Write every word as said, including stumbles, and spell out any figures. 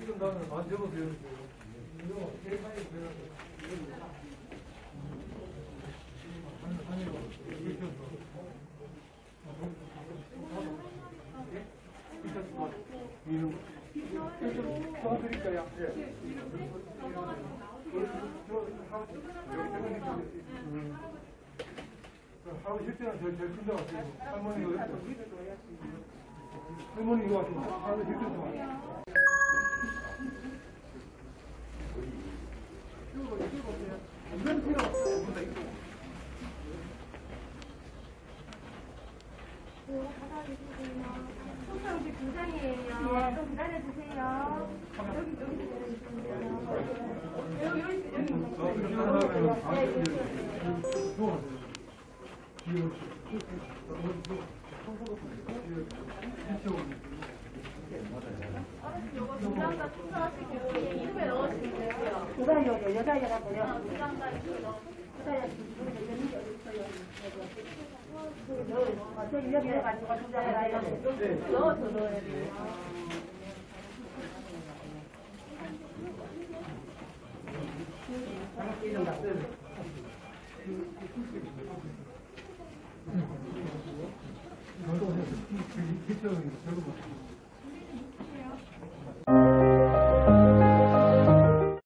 지금 나는 만져도 되는데 이거 제일 많이 배웠어요. 도와드릴까요? 예. 하루 실제는 제일 제일 큰데 왔어요. 할머니 이거 할머니 이거 왔습니다. 하루 실제 동안. 이건 필요 없어요. 손가락이 두 장이에요. 좀 기다려주세요. 여기, 여기 기다려주세요. 여기, 여기, 두장다 투자하시고 이름에 넣으시면 되고요. 여자여자 여자여라고요. 두장다 이름에 넣으시면 저기 여기 가지고 두 장을 알려줘. 넣어서 넣어야 돼요. 저도 해서